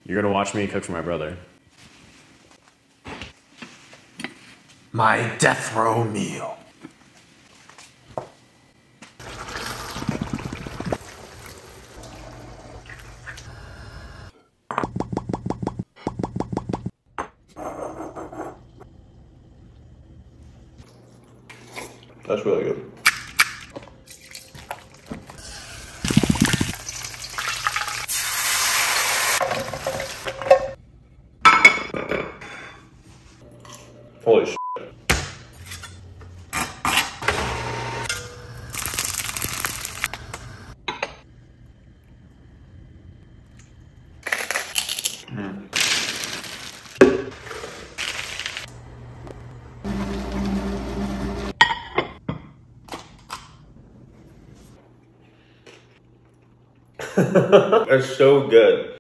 You're gonna watch me cook for my brother. My death row meal. That's really good. Holy shit. That's so good.